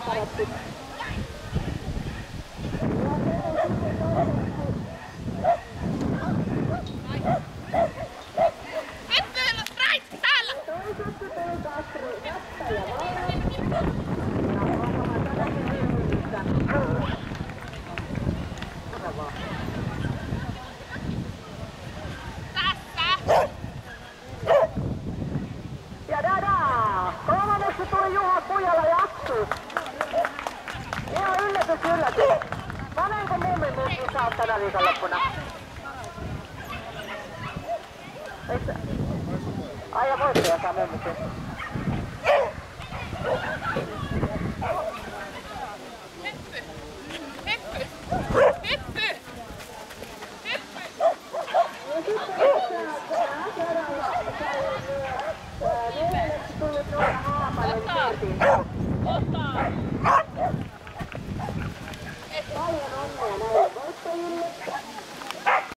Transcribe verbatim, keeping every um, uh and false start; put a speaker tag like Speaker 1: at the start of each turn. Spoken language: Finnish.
Speaker 1: parattu. Ja dadaa! Kolmanneksi tuli Juha Kujala Jaksu. Ihan yllätys yllätys. Monenko mummin muskin sä oot tänä viikonloppuna? Eikö... Ai ja voittaja saa mummikin. Paljon onnea näille.